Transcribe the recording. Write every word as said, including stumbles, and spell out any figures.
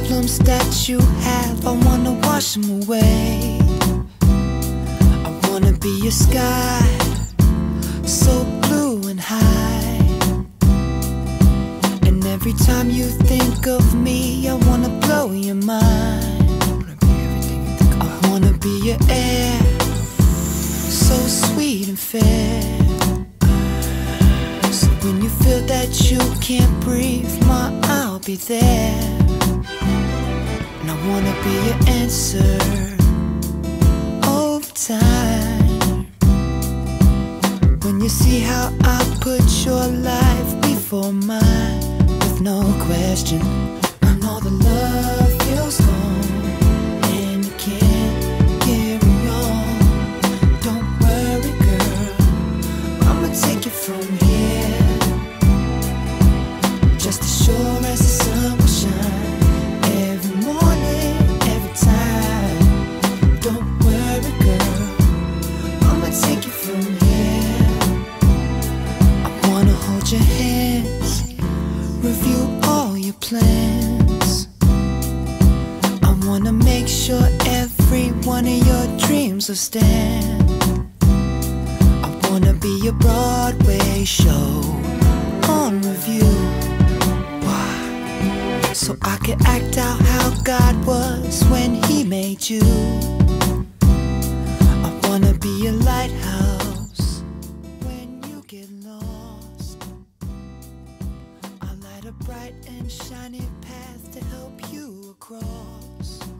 problems that you have, I wanna wash them away. I wanna be your sky, so blue and high. And every time you think of me, I wanna blow your mind. I wanna be your air, so sweet and fair. So when you feel that you can't breathe, ma, I'll be there. And I wanna be your answer over time. When you see how I put your life before mine, with no question, I know the love feels gone and you can't carry on. Don't worry, girl, I'ma take it from here. Just as sure as the sun will shine, every morning, every time. Don't worry, girl, I'ma take it from here. I wanna hold your hands, review all your plans. I wanna make sure every one of your dreams will stand. I wanna be your Broadway show on review. Why? So I could act out how God was when He made you. I wanna be your lighthouse when you get lost. I light a bright and shiny path to help you across.